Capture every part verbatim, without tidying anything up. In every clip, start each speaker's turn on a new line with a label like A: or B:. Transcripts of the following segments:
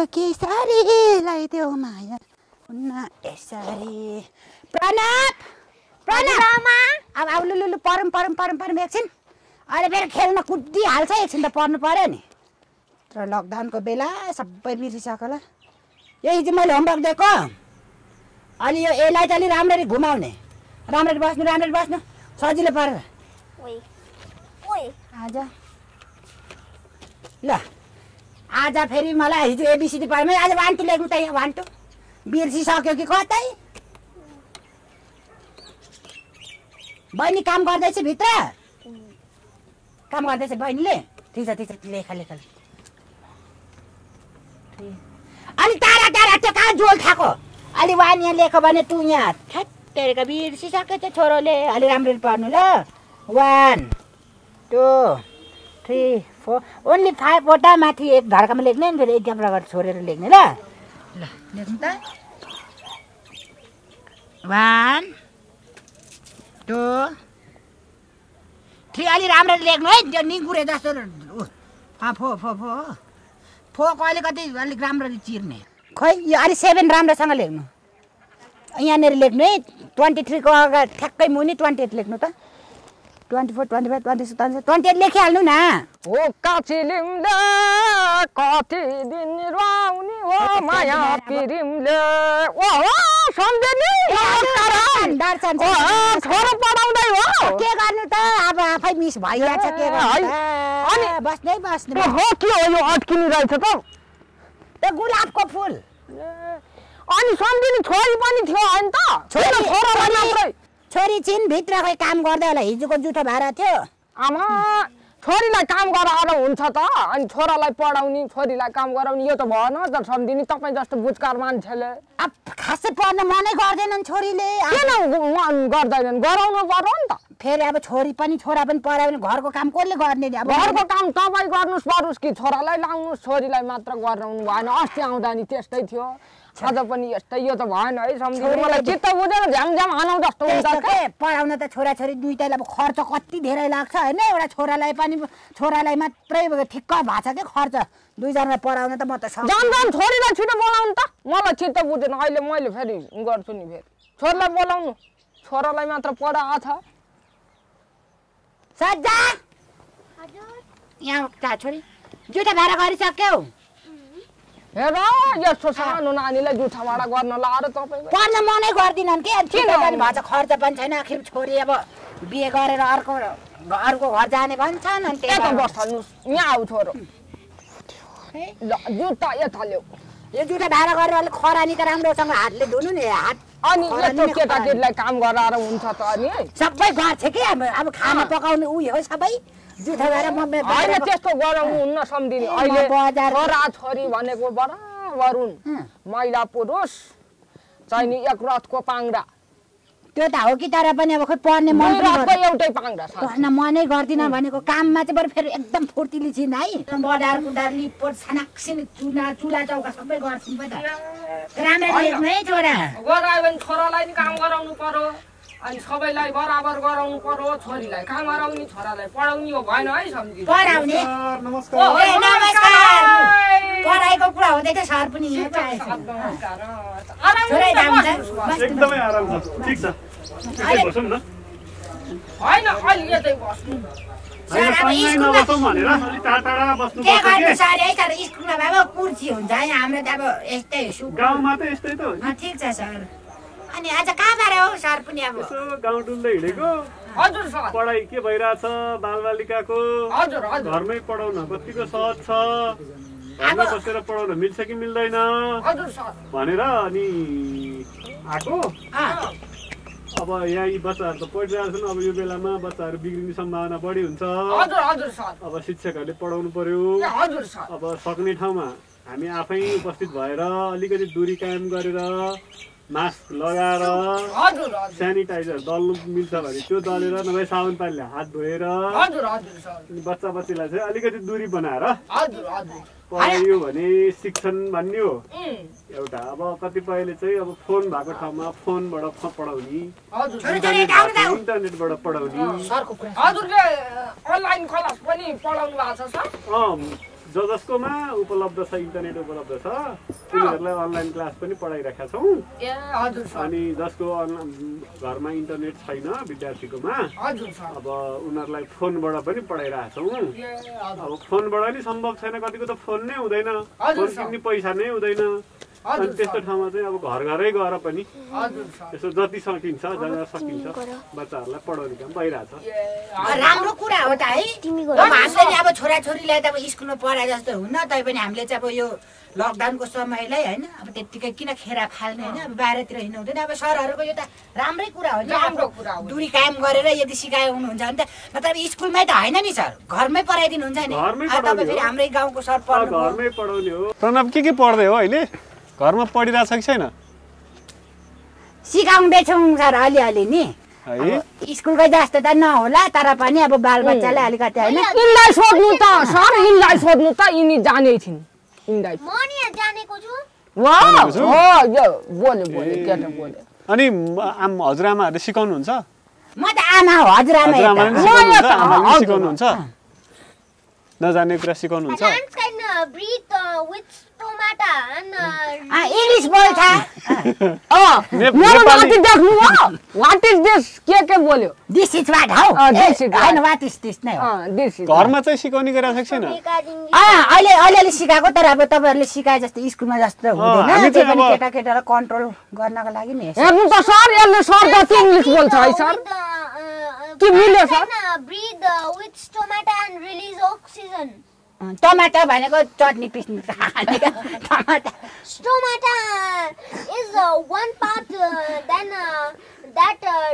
A: के सारी लगाइदेऊ माया हुन्न यसरी प्रणव प्रणव अब अब लु लु परम परम परम परम एकछिन अहिले फेरि खेल्न कुदिहाल्छ एकछिन त पर्नु पर्यो नि तर लकडाउनको बेला सबै बिर्सिसक्यो होला यही चाहिँ मैले होमवर्क दिएको अनि यो यसलाई चाहिँ अलिक राम्ररी घुमाउने राम्ररी बस्नु राम्ररी बस्नु सजिलो परेर आज ल आज फेरि मलाई हिजो एबिसिडी पढ्मै आज वान टू लेख्नु त यहाँ वान टू बिर्सिसक्यो कि कतै बहिनी काम गर्दैछ भित्र काम गर्दैछ बहिनीले ठिक छ ठिक छ लेखा लेखा अनि तारा तारा त्यो कहाँ जोल खाएको अलि वान यहाँ लेख भने टु यहाँ ठ्याक्कै बिर्सिसक्यो त्यो छोरोले अलि राम्ररी पढ्नु ल one two three four only फाइभवटा माथि एक धर्कामा लेख्ने नि फेरि एक ग्यापबाट छोडेर लेख्ने ल ल लेख्नु त वान टू थ्री अलि राम्ररी लेख्नु है त्यो निगुरे जस्तो फो फो फो फोको अलिकति अलिक राम्ररी चिर्ने खोइ यो अलि सेभेन राम्रोसँग लेख्नु यहाँनिर लेख्नु है ट्वेन्टी थ्रीको अगाडि ठ्याक्कै मुनि ट्वेन्टी एट लेख्नु त twenty four twenty five twenty six twenty eight लेखिहाल्नु न
B: हो काचिलिमले कति दिन रुवाउने हो माया पिरिमले ओहो सम्झेनी छोरो पढाउँदै हो
A: के गर्नु त अब आफै मिस भइरहेछ के गर्नु अनि बस्नै बस्नु
B: हो के हो यो अड्किनु रहेछ त
A: त्यो गुलाबको फुल
B: अनि सम्झिनी छोरी पनि थियो हैन त छोरी छोरा मात्रै
A: छोरी छिन् भित्र खोइ काम गर्दै होला हिजोको जुठो भाडा थियो
B: आमा छोरीलाई काम गराएर हुन्छ त अनि छोरालाई पढाउने छोरीलाई काम गराउने यो त भएन त सम्झिनी तपाईँ जस्तो बुझकार मान्छेले
A: अब खासै पढ्न मनै गर्दैनन् छोरीले
B: किन मन गर्दैनन् गराउनु पर्यो नि त
A: फेरि अब छोरी पनि छोरा पनि पढायो भने घरको काम कसले गर्ने नि अब
B: घरको काम तपाईँ गर्नुहोस् परोस् कि छोरालाई लाउनुहोस् छोरीलाई मात्र गराउनु भएन अस्ति आउँदा नि त्यस्तै थियो आज पनि यस्तै यो त भएन है सम्झिनु मलाई चित्त बुझेर झ्याम झ्याम हानौ जस्तो हुन्छ
A: के पढाउन त छोराछोरी दुईटैलाई अब खर्च कति धेरै लाग्छ होइन एउटा छोरालाई पनि छोरालाई मात्रै ठिक्क भएको छ के खर्च दुईजनालाई पढाउन त म त
B: जाम जाम छोरीलाई छिटो बोलाउनु त मलाई चित्त बुझेन अहिले मैले फेरि गर्छु नि फेरि छोरालाई बोलाउनु छोरालाई मात्र पढाएको छ
A: सज्जा हजुर यहाँ ता छोरी जुठा भाडा गरिसक्यौ
B: हेर यस्तो सानो नानीलाई जुठा भाडा गर्न लाएर तपाईँ
A: पढ्न मनै गर्दिनन् के छिटो पनि भन्छ खर्च पनि छैन आखिर छोरी अब बिहे गरेर अर्को अर्को घर जाने भन्छन् अनि
B: त्यही त बस्छाल्नुहोस् यहाँ आऊ छोरो ल जुत्ता यता ल्याऊ
A: यो जुठा भाडा गरेर अलिक खरानी त राम्रोसँग हातले धुनु नि हात
B: अनि यस्तो केटाकेटीलाई काम गराएर हुन्छ त अनि
A: सबै गर्छ कि अब खाना पकाउने उयो हो सबै जुठा भाडा म
B: होइन त्यस्तो गराउनु हुन्न सम्झिने अहिले छोरा छोरी भनेको बराबर हुन् महिला पुरुष चाहिने एक रथको पाङ्रा
A: त्यो त हो कि तर पनि अब खोइ पढ्ने मन
B: रथको एउटै पाङ्रा छ
A: पढ्न मनै गर्दिन भनेको काममा चाहिँ बरु फेरि एकदम फुर्तिली छिन् है बजार कुदार लिपोट छनाक्सिन चुला चुला चौका सबै गर्छिन् पनि राम्ररी लेख्नु है छोरा
B: गरायो भने छोरालाई नि काम गराउनु पर्यो अनि सबैलाई बराबर गराउनु पर्यो छोरीलाई काम गराउने छोरालाई पढाउने हो भएन है सम्झि
A: पढाउने
C: नमस्कार
A: नमस्कार पढाइको कुरा हुँदै थियो सर पनि यहाँ
C: एकदमै आराम छ ठीक छ यतै बसौँ न
B: हैन अलि यतै बस्नु
A: के गर्नु सर है तर स्कुलमा भए पो कुर्सी हुन्छ है हाम्रो त अब यस्तै
C: गाउँमा त यस्तै त हो
A: ठिक छ सर अनि आज कहाँबाट हो सर पनि अब
C: यसो गाउँ डुल्दै हिँडेको
B: हजुर सर
C: पढाइ के भइरहेछ बालबालिकाको
B: हजुर हजुर
C: घरमै पढाउन कतिको सहज छ घरमा बसेर पढाउन मिल्छ कि मिल्दैन
B: हजुर सर
C: भनेर अनि आएको अब यहाँ यी बच्चाहरू त पढिरहेको छन् अब यो बेलामा बच्चाहरू बिग्रिने सम्भावना बढी हुन्छ
B: हजुर हजुर सर
C: अब शिक्षकहरूले पढाउनु पर्यो
B: हजुर सर
C: अब सक्ने ठाउँमा हामी आफै उपस्थित भएर अलिकति दूरी कायम गरेर मास्क लगाएर सेनिटाइजर दल्नु मिल्छ भने त्यो दलेर नभए साबुन पानीले हात धोएर बच्चा बच्चीलाई चाहिँ अलिकति दूरी बनाएर पढाइयो भने शिक्षण भन्ने हो एउटा अब कतिपयले चाहिँ अब फोन भएको ठाउँमा फोनबाट पढाउने इन्टरनेटबाट पढाउने ज जसकोमा उपलब्ध छ इन्टरनेट उपलब्ध छ उनीहरूलाई अनलाइन क्लास पनि पढाइरहेका छौँ
B: ए हजुर सर
C: अनि जसको घरमा इन्टरनेट छैन विद्यार्थीकोमा अब उनीहरूलाई फोनबाट पनि पढाइरहेका छौँ अब फोनबाट नि सम्भव छैन कतिको त फोन नै हुँदैन फोन किन्ने पैसा नै हुँदैन अनि त्यस्तो ठाउँमा चाहिँ अब घर घरै गएर पनि यसो जति सकिन्छ जहाँ सकिन्छ बच्चाहरूलाई पढाउने काम भइरहेछ
A: राम्रो कुरा हो त है हामीले अब छोराछोरीलाई त अब स्कुलमा पढाए जस्तो हुन्न तैपनि हामीले चाहिँ अब यो लकडाउनको समयलाई होइन अब त्यत्तिकै किन खेरा फाल्ने होइन अब बाहिरतिर हिँड्नु हुँदैन अब सरहरूको यो त राम्रै कुरा हो नि राम्रो कुरा हो दुरी कायम गरेर यदि सिकाए हुनुहुन्छ भने त मतलब स्कुलमै त होइन नि सर घरमै पढाइदिनुहुन्छ नि तपाईँ फेरि हाम्रै गाउँको सर पढ्नु
C: घरमै पढाउने हो प्रणव के के पढ्दै हो अहिले घरमा पढिरहेछ कि छैन
A: सिकाउँदैछौँ सर अलिअलि नि स्कुलकै जस्तो त नहोला तर पनि अब बालबच्चालाई अलिकति होइन
B: यिनलाई सोध्नु त सर यिनलाई सोध्नु त यिनी जाने थिइन् यिनलाई
D: म नि जानेको छु
B: वाह हो यो बोले बोले केटा बोले
C: अनि आम हजुरआमाहरूले सिकाउनुहुन्छ
A: म त आमा हो हजुरआमा
C: सिकाउनुहुन्छ नजाने कुरा सिकाउनुहुन्छ
A: इंग्लिश बोल्छ
B: मेरो नाति देख्नु हो व्हाट इज दिस के के बोल्यो
A: दिस इज व्हाट हाउ हैन व्हाट इज दिस नै हो
B: दिस इज
C: घरमा चाहिँ सिकाउने गरेछ कि छैन
A: अ अहिले अलिअलि सिकाएको तर अब तपाईहरुले सिकाए जस्तो स्कुलमा जस्तो हुँदैन त्यो पनि केटा केटालाई कन्ट्रोल गर्नको लागि नि
B: हेर्नु त सर यसले सर जति इंग्लिश बोल्छ है सर के मिल्यो sir
D: breathe with tomato and release oxygen
A: टमाटर भनेको चटनी पिस्नु टमाटर
D: tomato is uh, one part uh, then uh, that uh,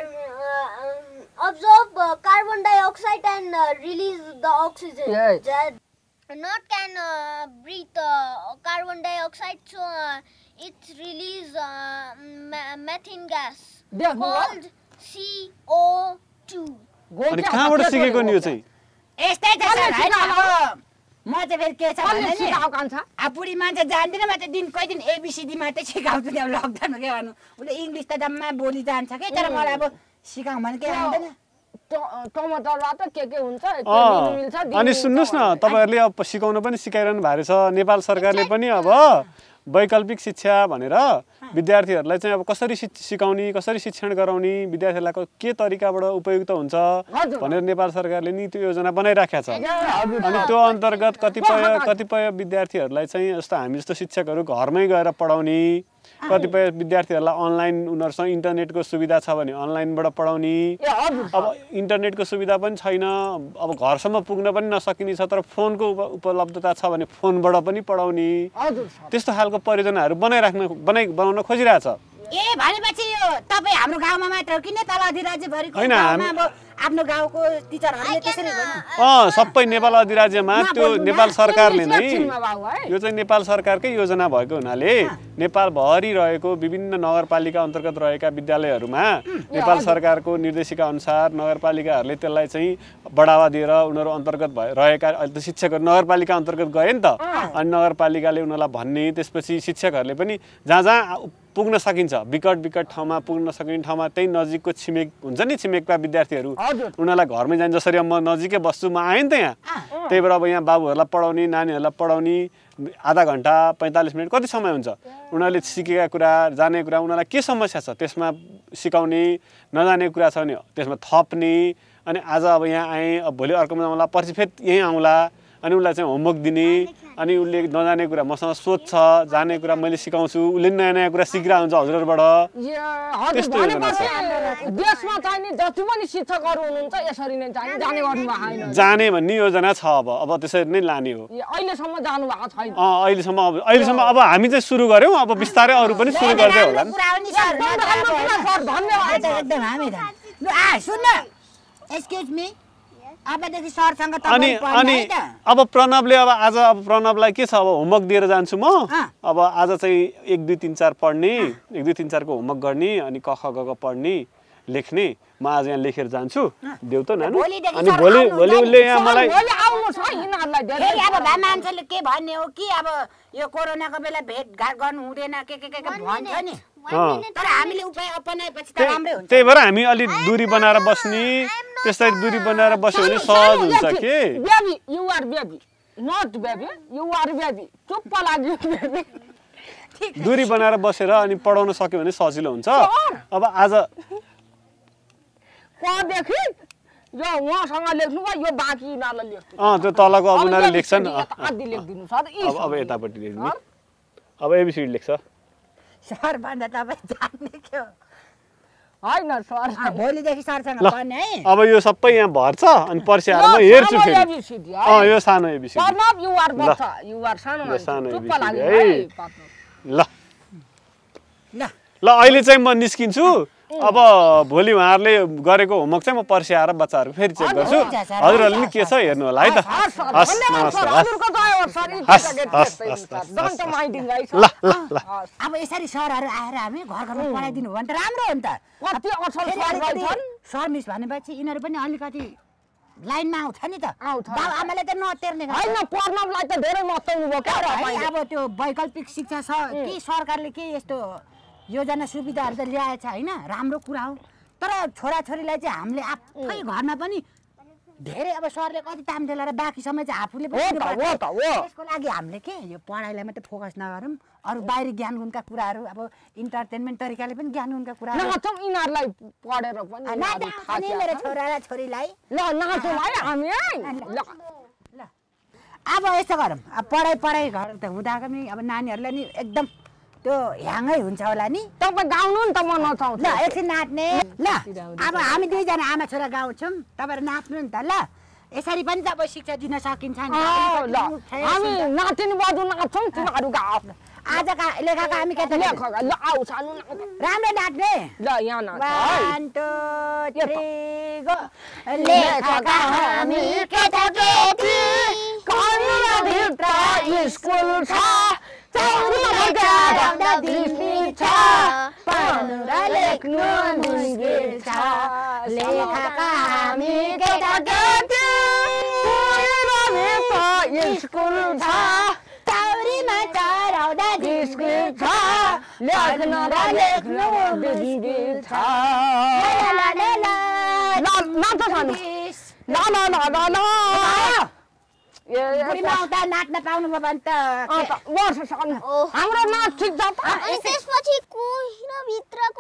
D: uh, absorb uh, carbon dioxide and uh, release the oxygen.
B: Yes.
D: That not can uh, breathe uh, carbon dioxide, so uh, it release uh, methane gas
B: yeah,
D: called C O two.
C: अनि कहाँबाट सिकेको नि यो चाहिँ
A: यस्तै छ sir हैन म चाहिँ फेरि के छ भने नि
B: सिकाउकान्छ
A: आ बुढी मान्छे जान्दिन म चाहिँ दिन कोही दिन एबीसीडी मात्रै सिकाउँछु नि अब लकडाउनमा के गर्नु उसले इङ्ग्लिस त जम्मा बोली जान्छ के तर मलाई अब सिकाउँ भने के आउँदैन
B: टमाटरबाट के के हुन्छ त्यो मिल्छ
C: अनि सुन्नुस् न तपाईहरुले अब सिकाउन पनि सिकाइरहनु भएको छ नेपाल सरकारले पनि अब वैकल्पिक शिक्षा भनेर विद्यार्थीहरूलाई चाहिँ अब कसरी सिकाउने कसरी शिक्षण गराउने विद्यार्थीहरूलाई के तरिकाबाट उपयुक्त हुन्छ भनेर नेपाल सरकारले नि त्यो योजना बनाइराखेको छ अनि त्यो अन्तर्गत कतिपय कतिपय विद्यार्थीहरूलाई चाहिँ जस्तो हामी जस्तो शिक्षकहरू घरमै गएर पढाउने कतिपय विद्यार्थीहरूलाई अनलाइन उनीहरुसँग इन्टरनेटको सुविधा छ भने अनलाइनबाट पढाउने अब इन्टरनेटको सुविधा पनि छैन अब घरसम्म पुग्न पनि नसकिने छ तर फोनको उपलब्धता छ भने फोनबाट पनि पढाउने त्यस्तो खालको परियोजनाहरू बनाइराख्न बनाइ बनाउन खोजिरहेछ
A: ए भनेपछि यो तपाईँ हाम्रो गाउँमा मात्र हो कि नेपाल अधिराज्यभरिको गाउँमा अब आफ्नो गाउँको टिचरहरूले त्यसरी गर्नु
C: अँ सबै नेपाल अधिराज्यमा त्यो नेपाल सरकारले नै यो चाहिँ नेपाल सरकारकै योजना भएको हुनाले नेपालभरि रहेको विभिन्न नगरपालिका अन्तर्गत रहेका विद्यालयहरूमा नेपाल सरकारको निर्देशिका अनुसार नगरपालिकाहरूले त्यसलाई चाहिँ बढावा दिएर उनीहरू अन्तर्गत भए रहेका अहिले त शिक्षकहरू नगरपालिका अन्तर्गत गए नि त अनि नगरपालिकाले उनीहरूलाई भन्ने त्यसपछि शिक्षकहरूले पनि जहाँ जहाँ पुग्न सकिन्छ विकट विकट ठाउँमा पुग्न सकिने ठाउँमा त्यही नजिकको छिमेक हुन्छ नि छिमेकका विद्यार्थीहरू उनीहरूलाई घरमै जान्छ जसरी म नजिकै बस्छु म आएँ नि त यहाँ त्यही भएर अब यहाँ बाबुहरूलाई पढाउने नानीहरूलाई पढाउने आधा घन्टा पैँतालिस मिनट कति समय हुन्छ उनीहरूले सिकेका कुरा जाने कुरा उनीहरूलाई के समस्या छ त्यसमा सिकाउने नजाने कुरा छ भने त्यसमा थप्ने अनि आज अब यहाँ आएँ अब भोलि अर्को मलाई पर्सि फेरि यहीँ आउँला अनि उसलाई चाहिँ होमवर्क दिने अनि उसले नजाने कुरा मसँग सोध्छ जाने कुरा मैले सिकाउँछु उसले नयाँ नयाँ कुरा सिकिरहेको हुन्छ हजुरहरूबाट त्यस्तो योजना छ
B: देशमा चाहिने जति पनि शिक्षकहरू हुनुहुन्छ यसरी नै चाहिने जाने गर्नु भएको छैन
C: जाने भन्ने योजना छ अब अब त्यसरी नै लाने हो
B: अहिलेसम्म जानु भएको छैन
C: अँ अहिलेसम्म अब अहिलेसम्म अब हामी चाहिँ सुरु गर्यौँ अब बिस्तारै अरू पनि सुरु गर्दै होला
A: एकदम हामी सुन्न एक्सक्युज मी अबदेखि सरसँग
C: अनि अनि अब प्रणवले अब आज अब प्रणवलाई के छ अब होमवर्क दिएर जान्छु म अब आज चाहिँ एक दुई तिन चार पढ्ने एक दुई तिन चारको होमवर्क गर्ने अनि क ख ग पढ्ने लेख्ने म आज यहाँ लेखेर जान्छु देऊ त नानु अनि भोलि भोलि उसले यहाँ मलाई
A: अब भए मान्छेले के भन्ने हो कि अब यो कोरोनाको बेला भेटघाट गर्नु हुँदैन के के के भन्छ नि तर हामीले उपाय अपनाएपछि त राम्रै हुन्छ
C: त्यही भएर हामी अलि दूरी बनाएर बस्ने त्यसरी दूरी बनाएर बस्यो भने सहज हुन्छ के
B: baby you are baby Not baby, you are baby. चुप्प लाग्यो baby.
C: दूरी बनाएर बसेर अनि पढाउन सक्यो भने सजिलो हुन्छ अब आज
B: पढदेखि यो उहाँसँग लेख्नु भयो यो बाँकी यिनीहरूलाई लेख्नु
C: अँ त्यो तलको अब उनीहरूले लेख्छन्
B: आदि लेखिदिनु छ
C: अब अब यतापट्टि लेख्नु अब एबिसिडी लेख्छ
A: सर भन्दा तपाईँ जान्ने के हो
B: होइन सर
A: भोलिदेखि सरसँग पढ्ने है
C: अब यो सबै यहाँ भर्छ अनि पर्सि आएर म हेर्छु फेरि अँ यो सानो एबिसिडी
B: पर्नब यु आर बच्च यु आर सानो
C: सानो
B: चुप्प
C: एबिसिडी
B: लाग्यो
C: है ल
A: ल
C: ल अहिले चाहिँ म निस्किन्छु अब भोलि उहाँहरूले गरेको होमवर्क चाहिँ म पर्सि आएर बच्चाहरू फेरि चेक गर्छु हजुरहरूले नि के छ हेर्नु होला है त हस् नमस्कार ल ल ल
A: अब यसरी सरहरू आएर हामी घर घरमा पढाइदिनु हो भने त राम्रो हो नि त
B: कति असल सर रहेछन्
A: सर मिस भनेपछि यिनीहरू पनि अलिकति लाइनमा आउँछ नि त
B: आउँछ।
A: बाउ आमाले त नतेर्ने
B: होइन पढ्नलाई त धेरै मताउनु भयो क्या
A: है अब त्यो वैकल्पिक शिक्षा छ के सरकारले के यस्तो योजना सुविधाहरू त ल्याएछ होइन राम्रो कुरा हो तर छोराछोरीलाई चाहिँ हामीले आफै घरमा पनि धेरै अब सरले कति ताम दिलाएर बाँकी समय चाहिँ आफूले त्यसको लागि हामीले के यो पढाइलाई मात्रै फोकस नगरौँ अरू बाहिरी ज्ञान गुणका कुराहरू अब इन्टरटेनमेन्ट तरिकाले पनि ज्ञान गुणका कुराहरू
B: नाचौँ यिनीहरूलाई पढेर पनि
A: मेरो छोरा र छोरीलाई
B: ल नाचौँ है हामी
A: ल अब यस्तो गरौँ अब पढाइ पढाइ घर त हुँदा पनि अब नानीहरूलाई नि एकदम त्यो ह्याङै हुन्छ होला नि
B: तपाईँ गाउनु नि त म नचाउँछु
A: ल एकछिन नाच्ने ल अब हामी दुईजना आमा छोरा गाउँछौँ तपाईँहरू नाच्नु नि त ल यसरी पनि त अब शिक्षा दिन सकिन्छ नि
B: ल हामी नाच्ने बजु नाच्छौँ तिमीहरू गाउ
A: आजका लेखाका हामी के त
B: लेखका ल आऊ सानो
A: राम्रो नाच्ने
B: ल यहाँ नाच
A: वान टू थ्री गो लेखाका हामी केटाकेटी
B: भित्र स्कुल छ
A: पढ्नु र लेख्नु मुस्किल छ लेखाका हामी केटाकेटी
B: स्कुल छ
A: चौरीमा चढाउँदा स्कुल छ
B: लेख्न र लेख्नु मुस्किल छ नाच सानो ल ल ल ल
A: बुढीमा आउँदा नाच्न पाउनुभयो भने त
B: हाम्रो नाच ठिक छ
D: त्यसपछि कोही भित्रको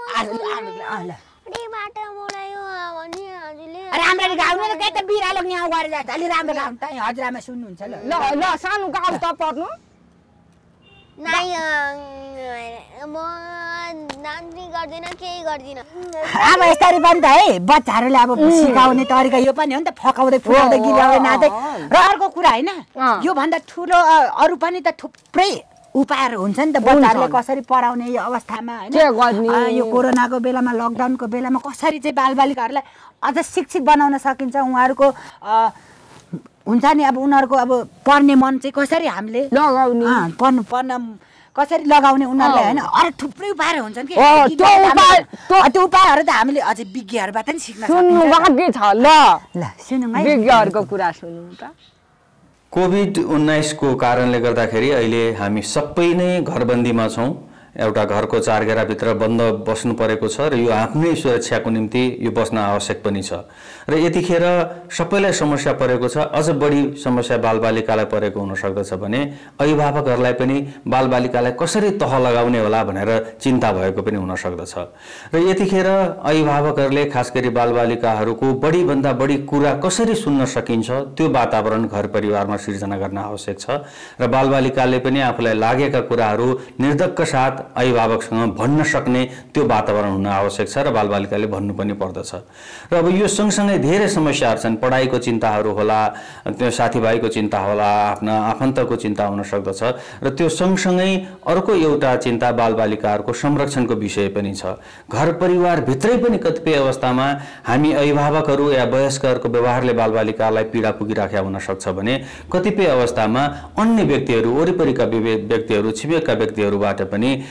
A: राम्ररी गाउनु न के त बिरालो यहाँ गरेर जान्छ अलि राम्रो गाउनु त हजुरआमा सुन्नुहुन्छ ल
B: ल ल सानो गाउँ त पर्नु
D: नाइ म नाच्ने गर्दिन केही गर्दिन
A: अब यसरी पनि त है बच्चाहरूले अब सिकाउने तरिका यो पनि हो नि त फकाउँदै फुकाउँदै गिराउँदै नाच्दै र अर्को कुरा होइन यो भन्दा ठुलो अरू पनि त थुप्रै उपायहरू हुन्छ नि त बच्चाहरूले कसरी पढाउने यो अवस्थामा होइन यो कोरोनाको बेलामा लकडाउनको बेलामा कसरी चाहिँ बालबालिकाहरूलाई अझ शिक्षित बनाउन सकिन्छ उहाँहरूको हुन्छ नि अब उनीहरूको अब पढ्ने मन चाहिँ कसरी हामीले
B: लगाउने
A: पढ्नु पढ्न कसरी लगाउने उनीहरूलाई होइन अरू थुप्रै उपायहरू हुन्छन् कि त्यो उपायहरू त हामीले अझै विज्ञहरूबाट नि सिक्न
B: सुन्नु बाँकी छ ल
A: ल सुनौँ है
B: विज्ञहरूको कुरा सुनौँ त
E: कोभिड उन्नाइसको कारणले गर्दाखेरि अहिले हामी सबै नै घरबन्दीमा छौँ एउटा घरको चार घेराभित्र बन्द बस्नु परेको छ र यो आफ्नै सुरक्षाको निम्ति यो बस्न आवश्यक पनि छ र यतिखेर सबैलाई समस्या परेको छ अझ बढी समस्या बालबालिकालाई परेको हुन सक्दछ भने अभिभावकहरूलाई पनि बालबालिकालाई कसरी तह लगाउने होला भनेर चिन्ता भएको पनि हुन सक्दछ र यतिखेर अभिभावकहरूले खास गरी बालबालिकाहरूको बढीभन्दा बढी कुरा कसरी सुन्न सकिन्छ त्यो वातावरण घर परिवारमा सिर्जना गर्न आवश्यक छ र बालबालिकाले पनि आफूलाई लागेका कुराहरू निर्धक्क साथ अभिभावकसँग भन्न सक्ने त्यो वातावरण हुन आवश्यक छ र बालबालिकाले भन्नु पनि पर्दछ र अब यो सँगसँगै धेरै समस्याहरू छन् पढाइको चिन्ताहरू होला त्यो साथीभाइको चिन्ता होला आफ्ना आफन्तको चिन्ता हुन सक्दछ र त्यो सँगसँगै अर्को एउटा चिन्ता बालबालिकाहरूको संरक्षणको विषय पनि छ घर परिवार भित्रै पनि कतिपय अवस्थामा हामी अभिभावकहरू या वयस्कहरूको व्यवहारले बालबालिकालाई पीडा पुगिराखेका हुन सक्छ भने कतिपय अवस्थामा अन्य व्यक्तिहरू वरिपरिका व्यक्तिहरू छिमेकका व्यक्तिहरूबाट पनि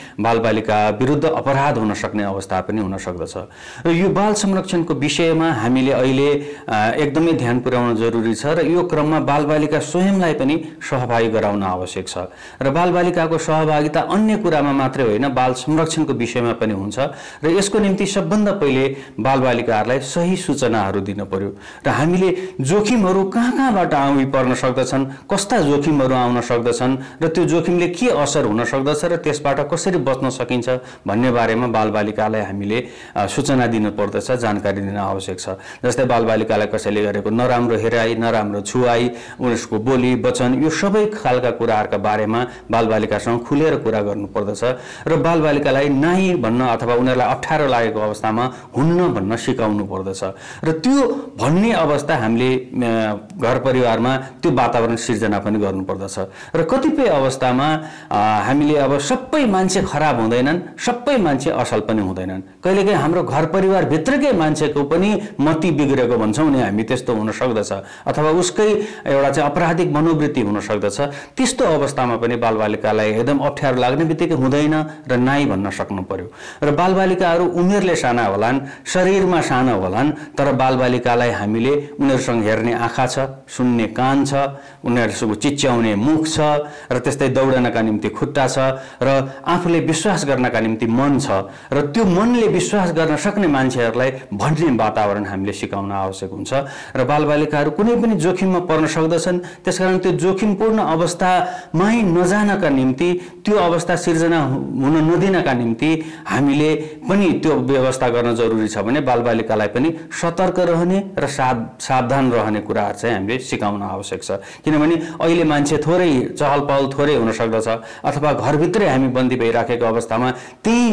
E: बालबालिका विरुद्ध अपराध हुन सक्ने अवस्था पनि हुन सक्दछ। र यो बाल संरक्षणको विषयमा हामीले अहिले एकदमै ध्यान पुर्याउन जरुरी छ र यो क्रममा बालबालिका स्वयंलाई पनि सहभागी गराउन आवश्यक छ र बालबालिकाको सहभागिता अन्य कुरामा मात्रै होइन बाल संरक्षणको विषयमा पनि हुन्छ र यसको निम्ति सबभन्दा पहिले बालबालिकाहरूलाई सही सूचनाहरू दिन पर्यो र हामीले जोखिमहरू कहाँ कहाँबाट आउनु पर्न सक्दछन्, कस्ता जोखिमहरू आउन सक्दछन् र त्यो जोखिमले के असर हुन सक्दछ र त्यसबाट कसरी बच्न सकिन्छ भन्ने बारेमा बालबालिकालाई हामीले सूचना दिनु पर्दछ, जानकारी दिन आवश्यक छ। जस्तै बालबालिकालाई कसैले गरेको नराम्रो हेराइ, नराम्रो छुवाइ, उसको बोली वचन यो सबै खालका कुराहरूका बारेमा बालबालिकासँग खुलेर कुरा गर्नु पर्दछ र बालबालिकालाई नाइ भन्न अथवा उनीहरूलाई अप्ठ्यारो लागेको अवस्थामा हुन्न भन्न सिकाउनु पर्दछ र त्यो भन्ने अवस्था हामीले घर परिवारमा त्यो वातावरण सिर्जना पनि गर्नुपर्दछ र कतिपय अवस्थामा हामीले अब सबै मान्छे खराब हुँदैनन्, सबै मान्छे असल पनि हुँदैनन्। कहिलेकाहीँ हाम्रो घर परिवारभित्रकै मान्छेको पनि मति बिग्रेको भन्छौँ नि हामी, त्यस्तो हुन सक्दछ अथवा उसकै एउटा चाहिँ अपराधिक मनोवृत्ति हुन सक्दछ। त्यस्तो अवस्थामा पनि बालबालिकालाई एकदम अप्ठ्यारो लाग्ने बित्तिकै हुँदैन र नाइ भन्न सक्नु पर्यो र बालबालिकाहरू उमेरले साना होलान्, शरीरमा साना होलान्, तर बालबालिकालाई हामीले उनीहरूसँग हेर्ने आँखा छ, सुन्ने कान छ, उनीहरूसँग चिच्याउने मुख छ र त्यस्तै दौडनका निम्ति खुट्टा छ र आफूले विश्वास गर्नका निम्ति मन छ र त्यो मनले विश्वास गर्न सक्ने मान्छेहरूलाई भन्ने वातावरण हामीले सिकाउन आवश्यक हुन्छ र बालबालिकाहरू कुनै पनि जोखिममा पर्न सक्दछन्। त्यसकारण त्यो जोखिमपूर्ण अवस्थामै नजानका निम्ति, त्यो अवस्था सिर्जना हुन नदिनका निम्ति हामीले पनि त्यो व्यवस्था गर्न जरुरी छ भने बालबालिकालाई पनि सतर्क रहने र सावधान रहने कुराहरू चाहिँ हामीले सिकाउन आवश्यक छ। किनभने अहिले मान्छे थोरै चहल पहल थोरै हुन सक्दछ अथवा घरभित्रै हामी बन्दी भइराखेको अवस्थामा त्यही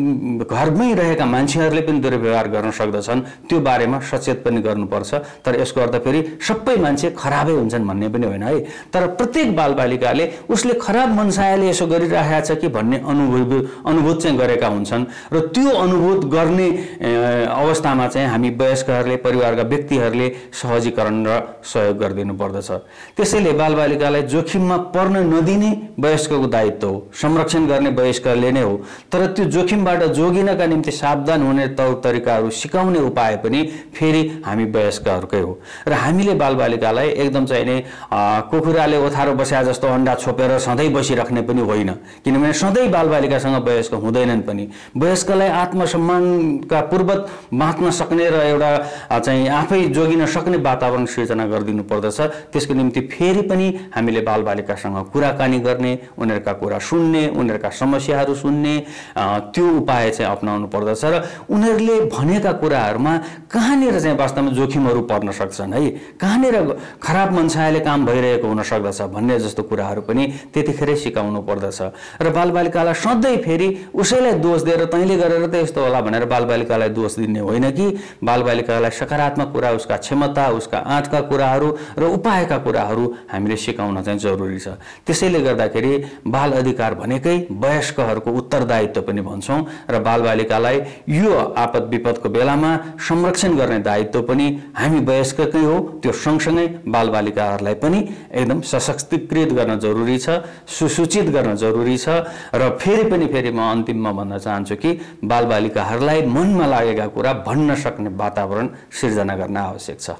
E: घरमै रहेका मान्छेहरूले पनि दुर्व्यवहार गर्न सक्दछन्। त्यो बारेमा सचेत पनि गर्नुपर्छ। तर यसको अर्थ फेरि सबै मान्छे खराबै हुन्छन् भन्ने पनि होइन है, तर प्रत्येक बालबालिकाले उसले खराब मनसायले यसो गरिरहेको छ कि भन्ने अनुभव अनुभूत चाहिँ गरेका हुन्छन् र त्यो अनुभूत गर्ने अवस्थामा चाहिँ हामी वयस्कहरूले, परिवारका व्यक्तिहरूले सहजीकरण र सहयोग गरिदिनु पर्दछ। त्यसैले बालबालिकालाई जोखिममा पर्न नदिने वयस्कको दायित्व हो, संरक्षण गर्ने वयस्कले नै हो, तर त्यो जोखिमबाट जोगिनका निम्ति सावधान हुने तौर तरिकाहरू सिकाउने उपाय पनि फेरि हामी वयस्कहरूकै हो र हामीले बालबालिकालाई एकदम चाहिँ नि कुखुराले ओथारो बस्या जस्तो अन्डा छोपेर सधैँ बसिराख्ने पनि होइन, किनभने सधैँ बालबालिकासँग वयस्क हुँदैनन् पनि। वयस्कलाई आत्मसम्मानका पूर्वक बाँच्न सक्ने र एउटा चाहिँ आफै जोगिन सक्ने वातावरण सिर्जना गरिदिनु पर्दछ। त्यसको निम्ति फेरि पनि हामीले बालबालिकासँग कुराकानी गर्ने, उनीहरूका कुरा सुन्ने, उनीहरूका समस्याहरू सुन्ने त्यो उपाय चाहिँ अपनाउनु पर्दछ र उनीहरूले भनेका कुराहरूमा कहाँनिर चाहिँ वास्तवमा जोखिमहरू पर्न सक्छन् है, कहाँनिर खराब मनसायले काम भइरहेको हुन सक्दछ भन्ने जस्तो कुराहरू पनि त्यतिखेरै सिकाउनु पर्दछ र बालबालिकालाई सधैँ फेरि उसैलाई दोष दिएर तैँले गरेर त यस्तो होला भनेर बालबालिकालाई दोष दिने होइन कि बालबालिकालाई सकारात्मक कुरा, उसका क्षमता, उसका आँटका कुराहरू र उपायका कुराहरू हामीले सिकाउन चाहिँ जरुरी छ। त्यसैले गर्दाखेरि बाल अधिकार भनेकै वयस्कहरूको उत्तरदायित्व पनि भन्छौँ र बालबालिकालाई यो आपद विपदको बेलामा संरक्षण गर्ने दायित्व पनि हामी वयस्ककै हो। त्यो सँगसँगै बालबालिकाहरूलाई पनि एकदम सशक्तिकृत गर्न जरुरी छ, सुसूचित गर्न जरुरी छ र फेरि पनि फेरि म अन्तिममा भन्न चाहन्छु कि बालबालिकाहरूलाई मनमा लागेका कुरा भन्न सक्ने वातावरण सिर्जना गर्न आवश्यक छ।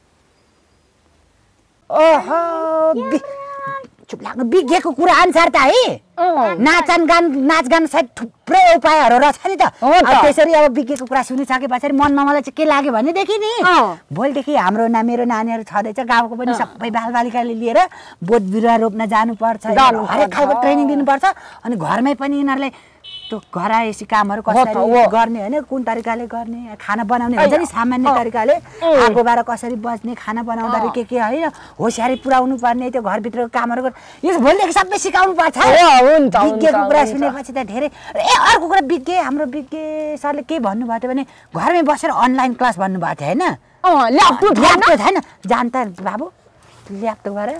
A: ओहो, चुप लाग्नु, विज्ञको कुरा अनुसार त है नाचन गान नाचगान सायद थुप्रै उपायहरू रहेछ नि त। त्यसरी अब विज्ञको कुरा सुनिसके पछाडि मनमा मलाई चाहिँ के लाग्यो भनेदेखि नि भोलिदेखि हाम्रो ना मेरो नानीहरू छँदैछ, गाउँको पनि सबै बालबालिकाले लिएर बोट बिरुवा रोप्न जानुपर्छ, हरेक खालको ट्रेनिङ दिनुपर्छ अनि घरमै पनि यिनीहरूलाई त्यो घरायसी कामहरू कसरी गर्ने होइन, कुन तरिकाले गर्ने, खाना बनाउने हुन्छ नि सामान्य तरिकाले, आगोबाट कसरी बच्ने, खाना बनाउँदाखेरि के के होइन होसियारी पुऱ्याउनु पर्ने, त्यो घरभित्रको कामहरू गर्नु, यो भोलिदेखि सबै सिकाउनु पर्छ। विज्ञको कुरा सुनेपछि त धेरै। ए अर्को कुरा, विज्ञ हाम्रो विज्ञ सरले के भन्नुभएको थियो भने घरमै बसेर अनलाइन क्लास भन्नुभएको थियो होइन, ल्यापटप छैन जान त बाबु, ल्यापटप गरेर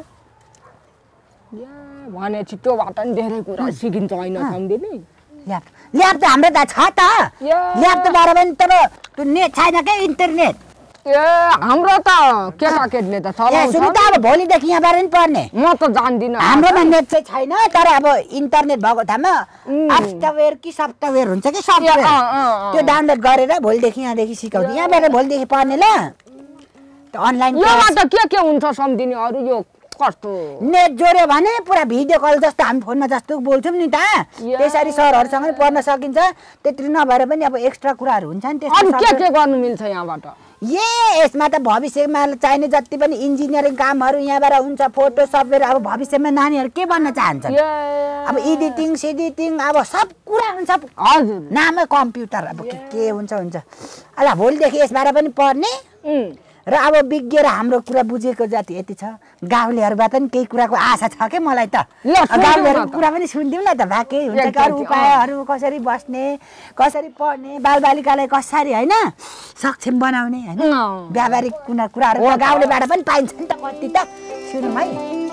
B: भने छिटोबाट नि धेरै कुरा सिकिन्छ होइन सम्झिने।
A: ल्याप ल्याप त हाम्रो त छ त, ल्याप त बाह्र पनि तर त्यो नेट छैन क्या, इन्टरनेट
B: ए हाम्रो त केटाकेटीले त चलाउँछ।
A: सुरु त अब भोलिदेखि यहाँबाट नि पढ्ने।
B: म त जान्दिनँ।
A: हाम्रोमा नेट चाहिँ छैन, तर अब इन्टरनेट भएको ठाउँमा सफ्टवेयर कि सफ्टवेयर हुन्छ कि सफ्टवेयर त्यो डाउनलोड गरेर भोलिदेखि यहाँदेखि सिकाउँछु। यहाँबाट भोलिदेखि पढ्ने ल। अनलाइन
B: योमा त के के हुन्छ सम्झिने अरू यो कस्तो
A: नेट जोड्यो भने पुरा भिडियो कल जस्तो हामी फोनमा जस्तो बोल्छौँ नि त, त्यसरी सरहरूसँग पढ्न सकिन्छ। त्यति नभएर पनि अब एक्स्ट्रा कुराहरू हुन्छ नि।
B: अरू के के गर्नु मिल्छ यहाँबाट?
A: ए यसमा त भविष्यमा चाहिने जति पनि इन्जिनियरिङ कामहरू यहाँबाट हुन्छ। फोटो सफ्टवेयर अब भविष्यमा नानीहरू के बन्न चाहन्छन्, अब एडिटिङ सेडिटिङ अब सब कुरा हुन्छ।
B: हजुर
A: नामै कम्प्युटर अब के के हुन्छ हुन्छ। ल भोलिदेखि यसबाट पनि पढ्ने र अब विज्ञ र हाम्रो कुरा बुझेको जाति यति छ। गाउँलेहरूबाट पनि केही कुराको आशा छ के मलाई त। गाउँलेहरूको कुरा पनि सुनिदिउँ न त, बाँकी हुन्छ कि अरू उपायहरू कसरी बस्ने, कसरी पढ्ने, बालबालिकालाई कसरी होइन सक्षम बनाउने होइन व्यावहारिक कुना कुराहरू गाउँलेबाट पनि पाइन्छ नि त कति त। सुनौँ है।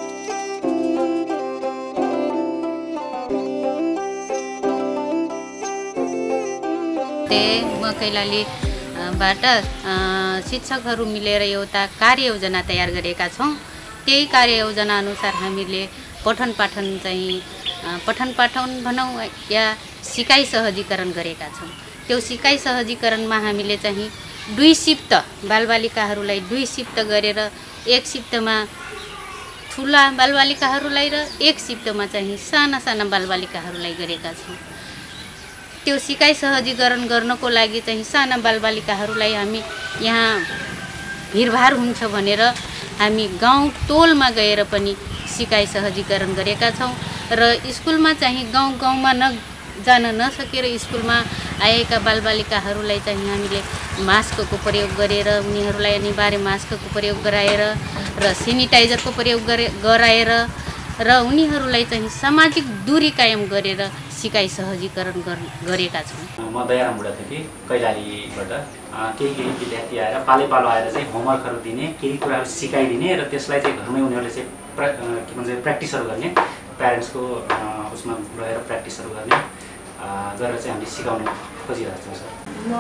F: म कैलाली बाट शिक्षकहरू मिलेर एउटा कार्ययोजना तयार गरेका छौँ। त्यही कार्ययोजना अनुसार हामीले पठन पाठन चाहिँ पठन पाठन भनौँ या सिकाइ सहजीकरण गरेका छौँ। त्यो सिकाइ सहजीकरणमा हामीले चाहिँ दुई शिफ्ट बालबालिकाहरूलाई दुई शिफ्ट गरेर एक शिफ्टमा ठुला बालबालिकाहरूलाई र एक शिफ्टमा चाहिँ साना साना बालबालिकाहरूलाई गरेका छौँ। त्यो सिकाइ सहजीकरण गर्नको लागि चाहिँ साना बालबालिकाहरूलाई हामी यहाँ भिडभाड हुन्छ भनेर हामी गाउँ टोलमा गएर पनि सिकाइ सहजीकरण गरेका छौँ। र स्कुलमा चाहिँ गाउँ गाउँमा न जान नसकेर स्कुलमा आएका बालबालिकाहरूलाई चाहिँ हामीले मास्कको प्रयोग गरेर उनीहरूलाई अनिवार्य मास्कको प्रयोग गराएर र सेनिटाइजरको प्रयोग गराएर र उनीहरूलाई चाहिँ सामाजिक दूरी कायम गरेर सिकाइ सहजीकरण गरेका छौँ।
G: म दयाराम बुढाथोकी कैलालीबाट केही केही विद्यार्थी आएर पालै पालो आएर चाहिँ होमवर्कहरू दिने, केही कुराहरू सिकाइदिने र त्यसलाई चाहिँ घरमै उनीहरूले चाहिँ प्रा के भन्छ प्र्याक्टिसहरू गर्ने, प्यारेन्ट्सको उसमा रहेर प्र्याक्टिसहरू गर्ने गरेर चाहिँ हामीले सिकाउन खोजिरहेको छौँ। सर
H: म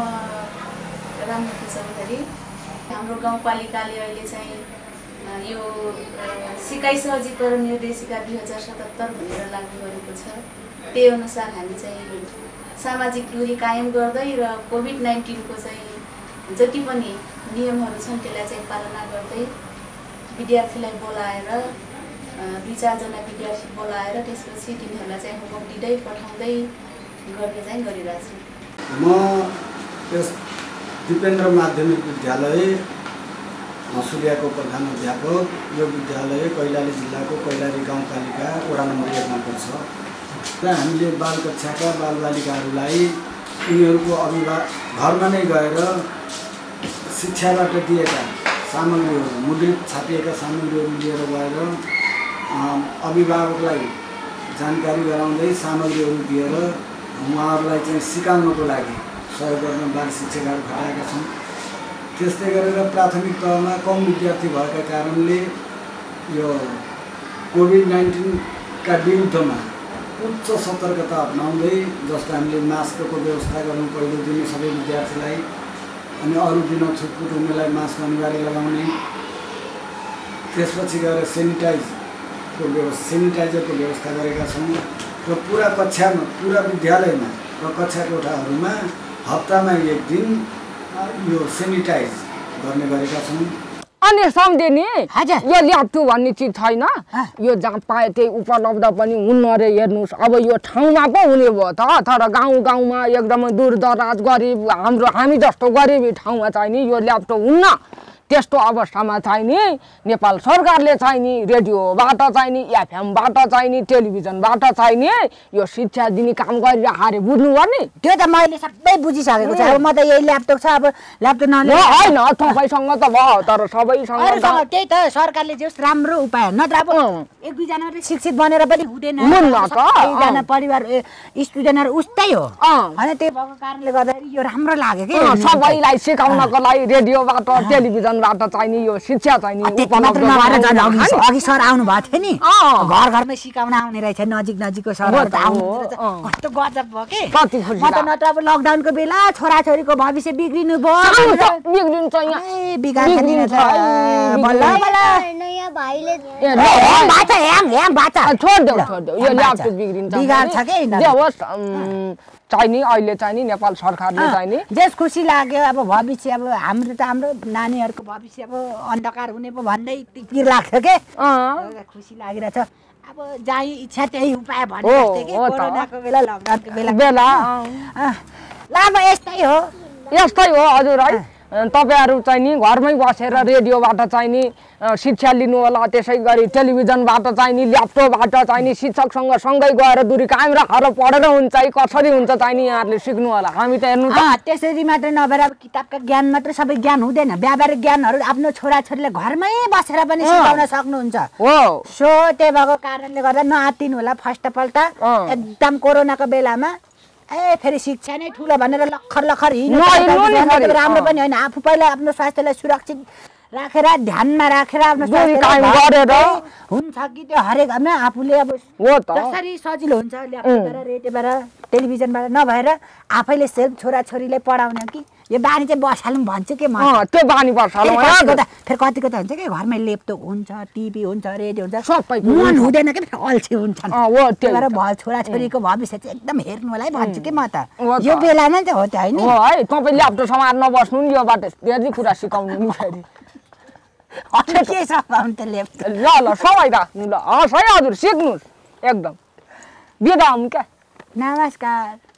H: राममुखी चौधरी। हाम्रो गाउँपालिकाले अहिले चाहिँ यो सिकाइ सहजीकरण निर्देशिका दुई हजार सतहत्तर भनेर लागू गरेको छ। त्यही अनुसार हामी चाहिँ सामाजिक दूरी कायम गर्दै र कोभिड नाइन्टिनको चाहिँ जति पनि नियमहरू छन् त्यसलाई चाहिँ पालना गर्दै विद्यार्थीलाई बोलाएर दुई चारजना विद्यार्थी बोलाएर त्यसपछि तिनीहरूलाई चाहिँ होमवर्क दिँदै पठाउँदै गर्ने चाहिँ गरिरहेको छु।
I: म यस दिपेन्द्र माध्यमिक विद्यालय हँसुलियाको प्रधान अध्यापक। यो विद्यालय कैलाली जिल्लाको कैलाली गाउँपालिका वडा नम्बर एकमा पर्छ र हामीले बाल कक्षाका बालबालिकाहरूलाई उनीहरूको अभिभावक घरमा नै गएर शिक्षाबाट दिएका सामग्रीहरू मुद्रित छापिएका सामग्रीहरू लिएर गएर अभिभावकलाई जानकारी गराउँदै सामग्रीहरू दिएर उहाँहरूलाई चाहिँ सिकाउनको लागि सहयोग गर्न बाल शिक्षकहरू खटाएका छौँ। त्यस्तै गरेर प्राथमिक तहमा कम विद्यार्थी भएका कारणले यो कोभिड नाइन्टिनका विरुद्धमा उच्च सतर्कता अपनाउँदै जस्तो हामीले मास्कको व्यवस्था गर्नु पहिलो दिन सबै विद्यार्थीलाई, अनि अरू दिन छुटपुट हुनेलाई मास्क अनिवार्य लगाउने, त्यसपछि गएर सेनिटाइजको व्यवस्था सेनिटाइजरको व्यवस्था गरेका छौँ र पुरा कक्षामा पुरा विद्यालयमा र कक्षा कोठाहरूमा हप्तामा एक दिन यो सेनिटाइज गर्ने गरेका छौँ।
B: अनि सम्झिने यो ल्यापटप भन्ने चिज छैन, यो जहाँ पाए त्यही उपलब्ध पनि हुन्न रे। हेर्नुहोस् अब यो ठाउँमा पो हुने भयो त, तर गाउँ गाउँमा एकदमै दूर दराज गरिब हाम्रो हामी जस्तो गरिबी ठाउँमा चाहिँ नि यो ल्यापटप हुन्न। त्यस्तो अवस्थामा चाहिँ नि नेपाल सरकारले चाहिँ नि रेडियोबाट चाहिँ नि एफएमबाट चाहिँ नि टेलिभिजनबाट चाहिँ नि यो शिक्षा दिने काम गरिरहेको अरे बुझ्नुभयो नि।
A: त्यो त मैले सबै बुझिसकेको छु। अब म त यही ल्यापटप छ, अब ल्यापटप नले
B: होइन तपाईँसँग त भयो तर सबैसँग
A: त्यही त सरकारले जे राम्रो उपाय नत्र अब एक दुईजना मात्रै शिक्षित बनेर पनि हुँदैन। सबैजना परिवार स्टुडेन्टहरू उस्तै हो होइन। त्यही भएको कारणले गर्दाखेरि यो राम्रो लाग्यो कि
B: सबैलाई सिकाउनको लागि रेडियोबाट टेलिभिजन टेलिभिजनबाट चाहिँ नि यो शिक्षा चाहिँ नि
A: त्यति मात्र नभएर झन् अघि अघि सर आउनु भएको थियो नि घर घरमै सिकाउन आउने रहेछ नजिक नजिकको सरहरू आउनु कस्तो गजब भयो के
B: कति खुसी
A: म त नत्र अब लकडाउनको बेला छोराछोरीको भविष्य बिग्रिनु भयो
B: बिग्रिन्छ
A: ए बिगार्छ नि त बल्ल बल्ल
D: नयाँ भाइले
A: ह्याङ बाचा ह्याङ ह्याङ बाचा
B: छोड देऊ छोड देऊ यो ल्यापटप बिग्रिन्छ
A: बिगार्छ के
B: देओस् चाहिँ नि अहिले चाहिँ नि नेपाल सरकारले चाहिँ नि
A: जेस खुसी लाग्यो अब भविष्य अब हाम्रो त हाम्रो नानीहरूको भविष्य अब अन्धकार हुने पो भन्दै पिर लाग्छ के खुसी लागिरहेछ अब जहाँ इच्छा त्यही उपाय भन्ने जस्तै के कोरोनाको बेला लकडाउनको बेला
B: बेला
A: ल अब यस्तै हो
B: यस्तै हो हजुर है तपाईहरु चाहिँ नि घरमै बसेर रेडियोबाट चाहिँ नि शिक्षा लिनु होला त्यसै गरी टेलिभिजनबाट चाहिँ नि ल्यापटपबाट चाहिँ नि शिक्षकसँग सँगै गएर दूरी कायम राखेर पढेर हुन्छ है कसरी हुन्छ चाहिँ नि यहाँहरुले सिक्नु होला हामी त हेर्नु
A: अ त्यसरी मात्र नभएर अब किताबका ज्ञान मात्र सबै ज्ञान हुँदैन व्यावहारिक ज्ञानहरु आफ्नो छोराछोरीले घरमै बसेर पनि सिकाउन सक्नुहुन्छ
B: हो
A: सो त्यही भएको कारणले गर्दा नआत्तिनु होला फर्स्ट अफ अल त एकदम कोरोनाको बेलामा ए फेरि शिक्षा नै ठुलो भनेर लखर लखर हिँड्नु राम्रो पनि होइन आफू पहिला आफ्नो स्वास्थ्यलाई सुरक्षित राखेर ध्यानमा राखेर आफ्नो स्वास्थ्य गरेर हुन्छ कि त्यो हरेक घरमा आफूले अब जसरी सजिलो हुन्छ ल्यापटपबाट रेडियोबाट टेलिभिजनबाट नभएर आफैले सेल्फ छोराछोरीले पढाउने कि यो बानी चाहिँ बसालौँ भन्छु के म
B: त्यो बानी बसालौँ
A: फेरि कतिको त हुन्छ कि घरमै ल्यापटप हुन्छ टिभी हुन्छ रेडियो हुन्छ सबै मन हुँदैन कि फेरि अल्छी हुन्छन् त्यही भएर भयो छोराछोरीको भविष्य चाहिँ एकदम हेर्नु होला है भन्छु कि म त यो बेला नै त हो त होइन
B: है तपाईँ ल्यापटप समाएर नबस्नु नि योबाट धेरै कुरा सिकाउनु नि फेरि
A: के सघाउनु त ल्यापटप
B: ल ल सबै राख्नु ल हस् है हजुर सिक्नुहोस् एकदम बिदा हुनु क्या
A: नमस्कार